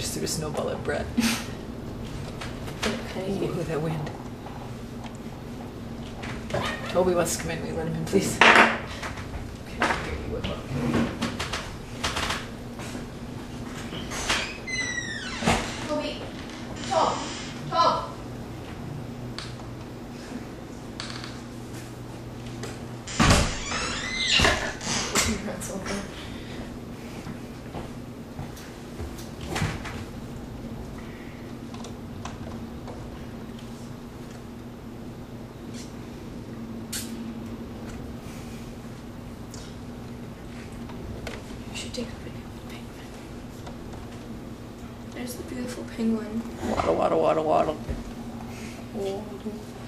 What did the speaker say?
just threw a snowball at Brett. Ooh, that wind. Toby wants to come in. Will you let him in, please? Okay, here you whip up. Toby, Tom. That's over. You should take a video of the penguin. There's the beautiful penguin. Waddle, waddle, waddle, waddle. Waddle.